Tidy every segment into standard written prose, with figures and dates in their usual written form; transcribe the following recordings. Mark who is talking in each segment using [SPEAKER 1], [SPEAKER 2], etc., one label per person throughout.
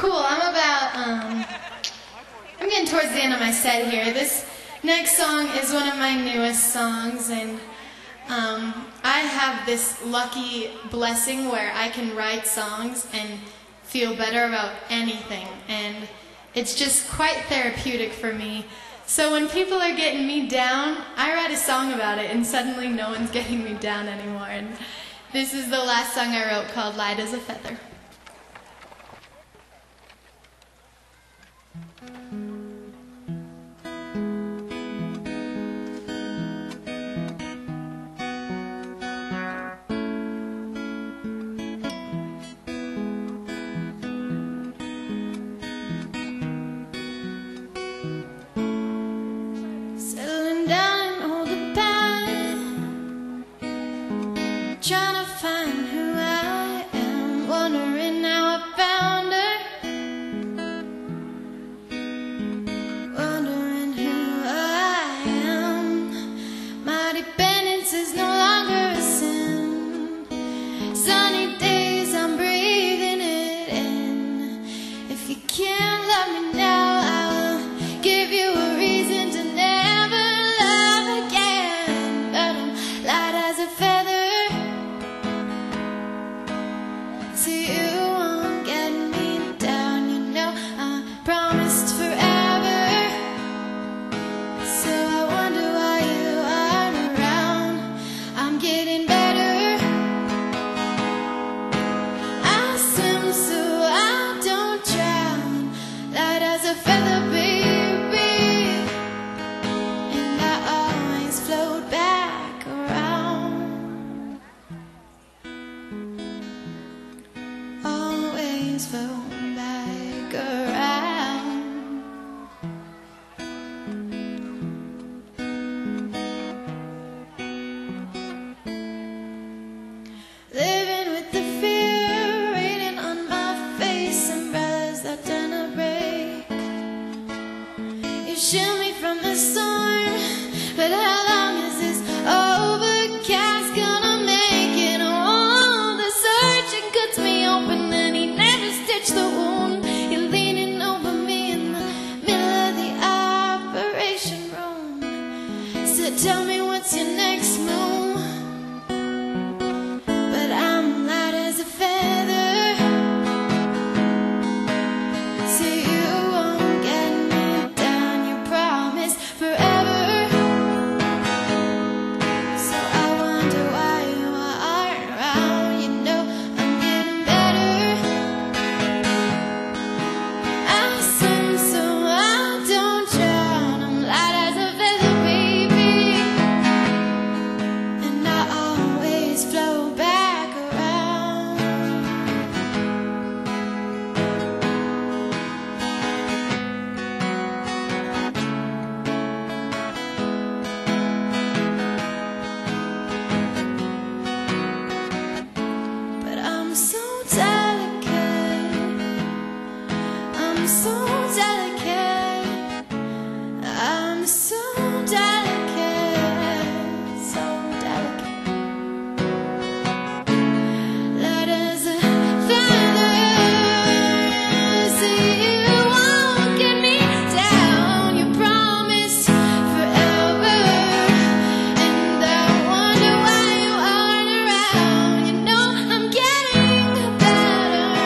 [SPEAKER 1] Cool, I'm getting towards the end of my set here. This next song is one of my newest songs, and I have this lucky blessing where I can write songs and feel better about anything, and it's just quite therapeutic for me. So when people are getting me down, I write a song about it, and suddenly no one's getting me down anymore. And this is the last song I wrote, called Light as a Feather.
[SPEAKER 2] Trying to find who I am, wondering how I found her, wondering who I am. My dependence is no longer a sin. Sunny days, I'm breathing it in. If you can't love me now, I will give you a reason to never love again. But I'm light as a feather. So you won't get me down, you know I promised forever. So I wonder why you aren't around. I'm getting better. I swim so I don't drown, light as a feather, baby. And I always float back around. Always float back around. Living with the fear raining on my face, umbrellas that don't break. You shield me from the storm, but how long is this overcast gonna make it? Oh, the surgeon cuts me open and he never stitched the wound. You're leaning over me in the middle of the operation room. So tell me, what's your next move? But I'm light as a feather, so you won't get me down, you promise forever. So I wonder why you aren't around, you know I'm getting better. I swim so I don't drown, I'm light as a feather, baby. And I always float back around. But I'm so delicate, I'm so delicate, I'm so delicate, so delicate. Light as a feather, so you won't get me down, you promised forever. And I wonder why you aren't around, you know I'm getting better.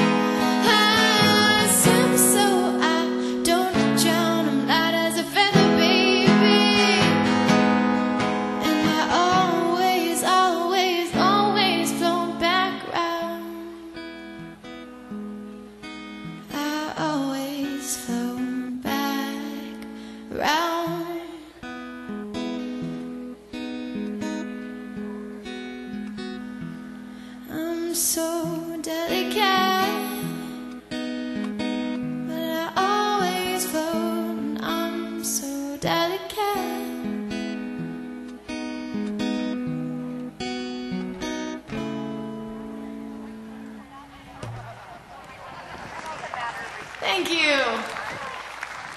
[SPEAKER 2] I swim so I don't drown, I'm light as a feather, baby. And I always, always, always float back round. I always float back round. I'm so delicate, but I always float, and I'm so delicate.